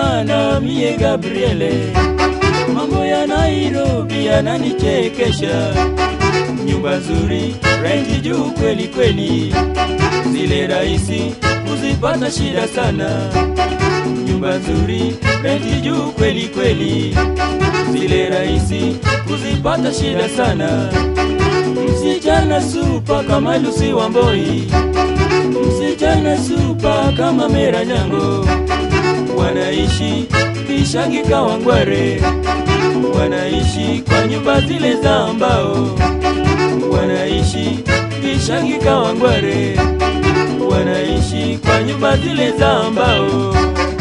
sana mie Gabriele, mambo ya Nairobi yananichekesha. Nyumba nzuri, renti juu kweli kweli, zile rahisi kuzipata shida sana. Nyumba nzuri, renti juu kweli kweli, zile rahisi kuzipata shida sana. Msichana supa kama Lucy Wamboi, msichana supa kama Mera Nyango, wanaishi Kishangi Kawangware, wanaishi kwa nyumba zile za mbao, wanaishi Kishangi Kawangware, wanaishi kwa nyumba zile za mbao.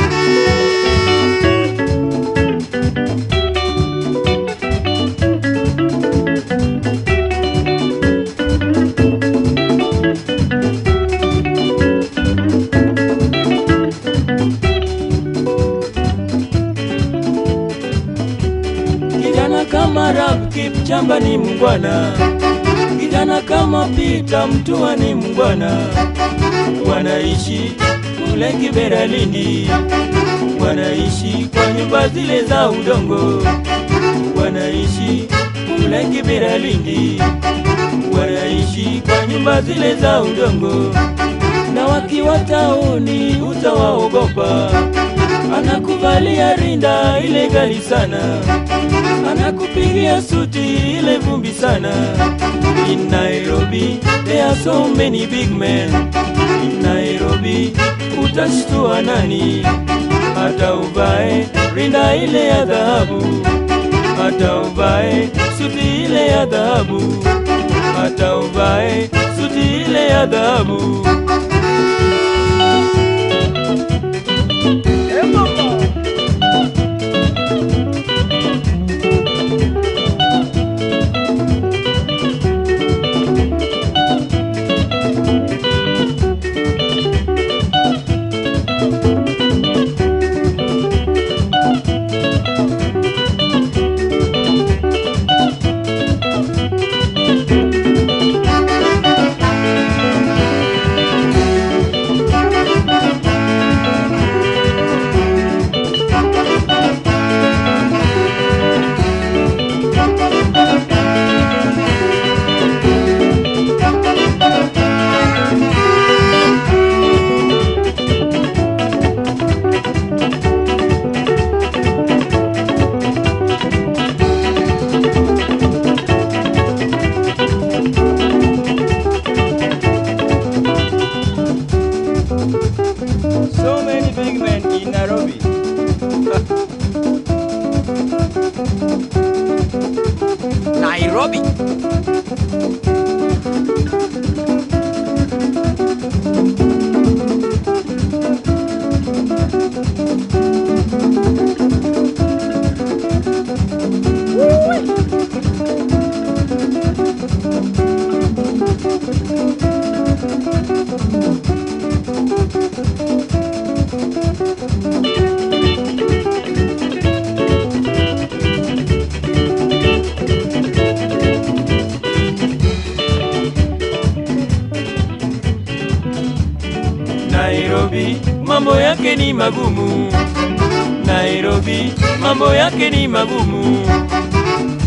Kijana kama Rap Kipchamba ni mungwana, kijana kama Pita Mtua ni mungwana, wanaishi kule Kibera Lindi, wanaishi kwa nyumba zile za udongo, wanaishi kule Kibera Lindi, wanaishi kwa nyumba zile za udongo. Na wakiwa tauni utawaogopa, anakuvalia rinda ile gali sana, anakupigia suti ile vumbi sana. In Nairobi there are so many big men. In Nairobi utashtua nani? Hata uvae rinda ile ya dhahabu, hata uvae suti ile ya dhahabu, hata uvae suti ile ya dhahabu. So many big men in Nairobi. Nairobi. Nairobi mambo yake ni magumu, Nairobi mambo yake ni magumu.